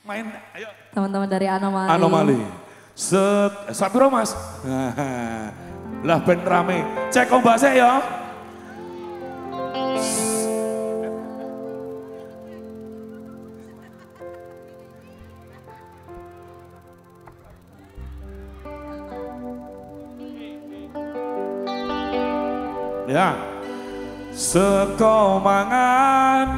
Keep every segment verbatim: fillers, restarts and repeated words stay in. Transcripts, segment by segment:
Main, ayo. Teman-teman dari Anomali. Anomali. Set, sapiro mas? Lah ben rame. Cek ombak saya ya. Ya, seko mangan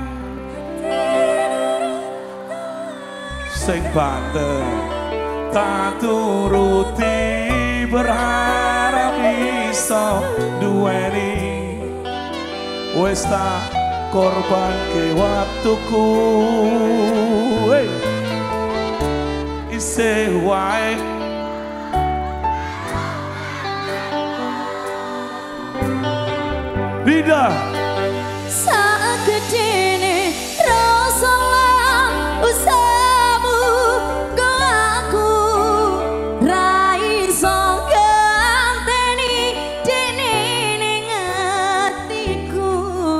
sing banter tak turuti berharap iso duweni wis tak korban ke waktuku hey. Isih wae Bida saat gedene rasa lan usahamu go aku ra iso ganteni dene ning atiku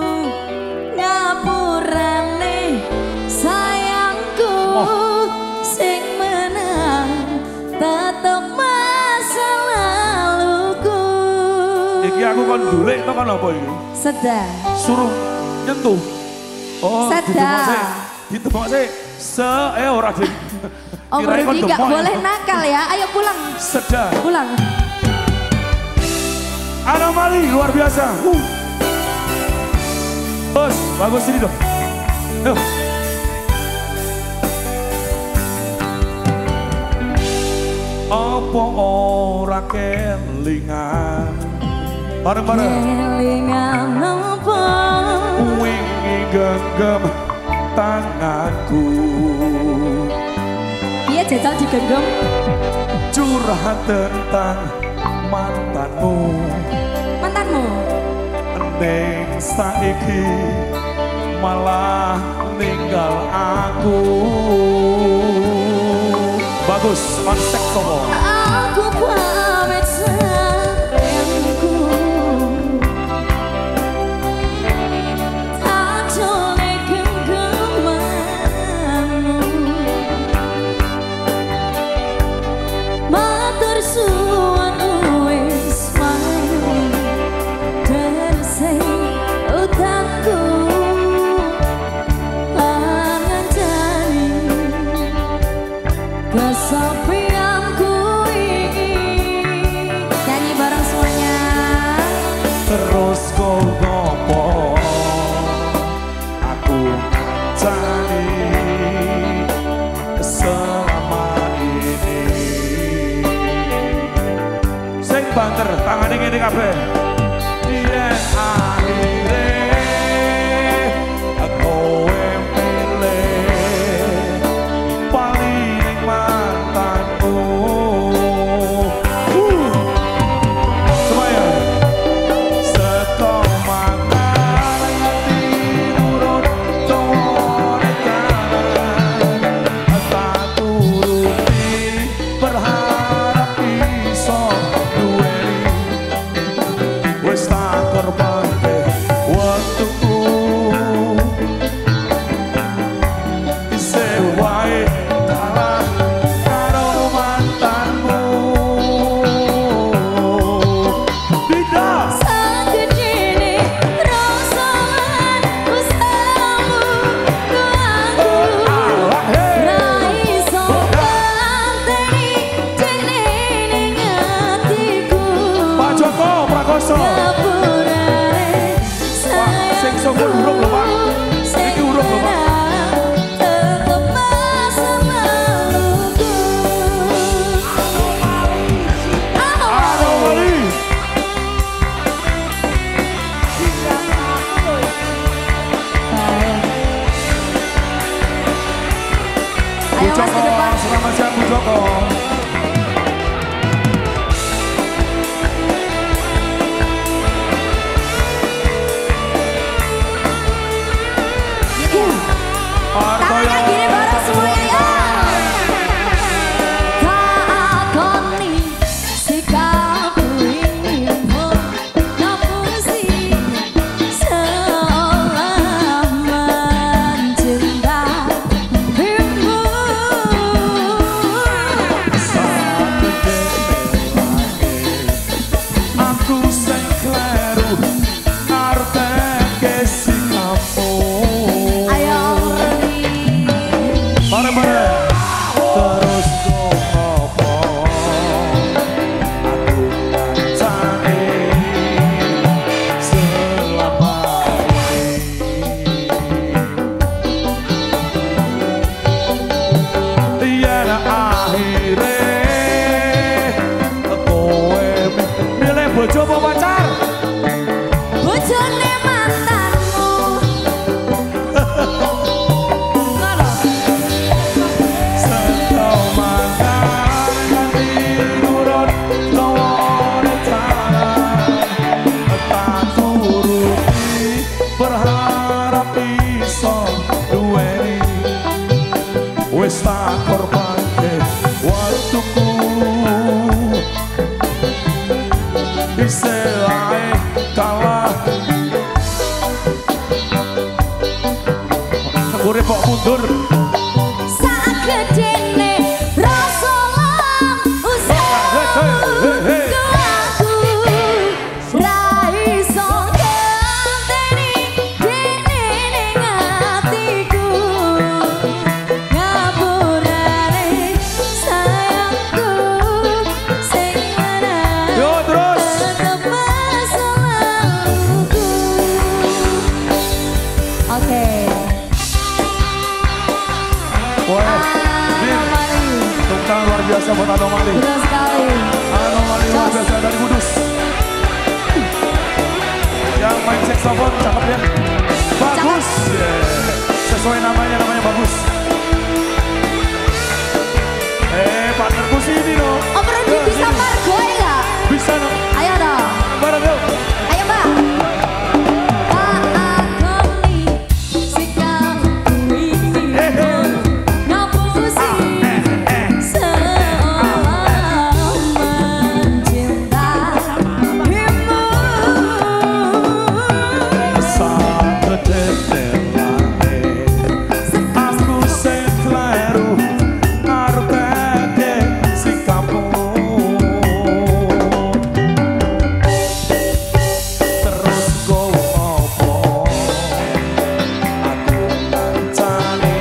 ngapurane sayangku oh. Sing menang tetep masa laluku iki aku kon golek to kan apa iki sedang suruh nyentuh oh sedang ditebak sih se eh ora ding Om Rudi gak boleh nakal ya ayo pulang sedang pulang Anomali luar biasa uh. Bos bagus ini dong yuk apa ora kelingan bareng-bareng kelingan apa wingi genggam tanganku iya jajal digenggam curhat tentang mantanmu mantanmu neng saiki malah ninggal aku bagus konsep sobo aku pamit sayangku tak jone genggamanmu matur suwun wis mayu tersing utangku pangancani kesepianku ini nyanyi bareng semuanya terus kau ngopo aku cari selama ini sing banter tangan ini kabeh yen akhire aku milih paling mantanmu uh. Semuanya setong mangan dirurut corekan tak turuti berharap iso duweni wis tak korban waktuku isih wae kalah karo mantanmu Bida sagedene rasa lan usahamu go aku ra iso ganteni dene ning atiku Pak Joko Prakoso ngapurane sing sapa urung lho Pak iki urung lho Pak tetep masa laluku Anomali Bu Ayo mas Joko ke depan. selamat siang Bu Joko Tangan kiri bareng semuanya ya. Takoni sikapku ini ngapusi seolah mencinta dirimu. Bareng-bareng. Terus ngopo aku ngancani selama ini. Yen akhire kowe milih bojo apa pacar? Bojone mantanmu. Ngono. Setau mantan ganti nurut kawane tangan. Tak turuti berharap iso duweni. Wis tak korbanke waktuku. Istilahnya kalah. Urip kok mundur. Saat gedene rasa lam usahaku aku ra iso ngenteni dene ning atiku ngapurane sayangku sing ana. Yo terus. Tetep masalahku. Oke. Wah, Anomali. tepuk tangan luar biasa buat Anomali. Betul sekali. Anomali luar biasa dari Kudus. Yang main saxophone cakep ya. Bagus. Yeah. Sesuai namanya, namanya bagus. Eh, partnerku sini dong. Om Rudi Yo, bisa sini. margoy nggak? Bisa dong. Ayo dong. Bareng yuk. Ayo mbak. Tak akoni sikapku ini pun ngapusi seolah mencintaimu. Saat kedendelane aku sing kleru arep dadi sikapmu. Terus kau ngopo aku ngancani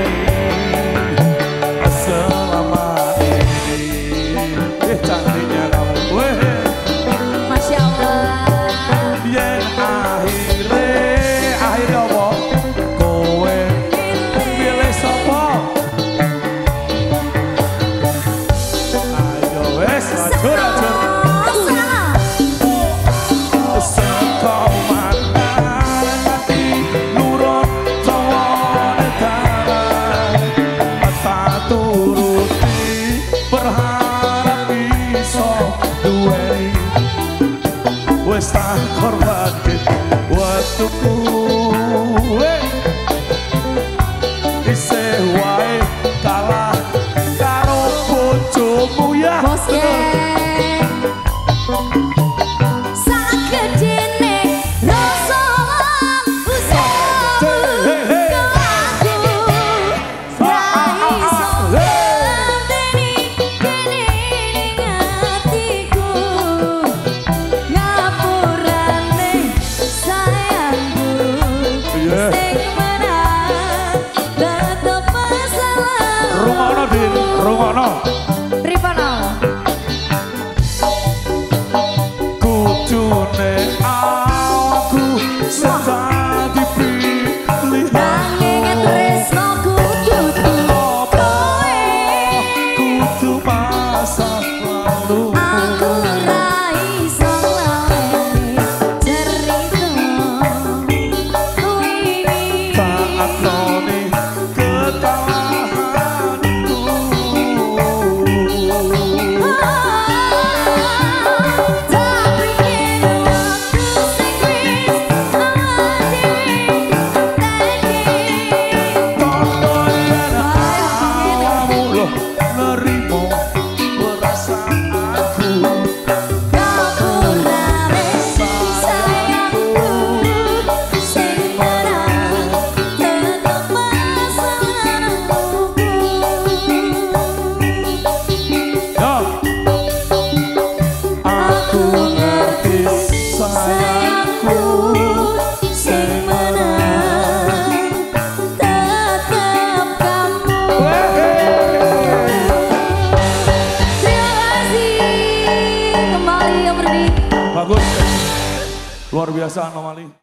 selama ini. Eh cantiknya kamu. Weh. Masya Allah. Yen akhire akhire apa? Kowe milih sapa? Ayo wes ajur ajur. Sekau mantan hati nurut kawane tangan. Tak turuti berharap iso duweni. Wes tak korbanke waktuku. Wey. Isih wae kalah karo bojomu ya. Bos geng. Saat gedene rasa lam usahaku Hey, hey, hey. ke aku ra iso ngenteni dene ning atiku ngapurane sayangku Yeah. sing menang tetep masalahku. Rungono Din, rungono. Rifana. Kudune aku sedang dipilihan. Nanging tresno kudu Apa kowe. kudu masa lalu. Aku ra iso ngaleni cerita wingi. Tak akoni kesalahanku. Tak pikir waktu sing wis awake dhewe. Tondo yen kamu loh nerimo perasaanku. Ngapurane sayangku sing menang tetep masalahku. Yo. Aku ngerti sayangku sing menang tetep kamu. Wehe. Luar biasa anomali.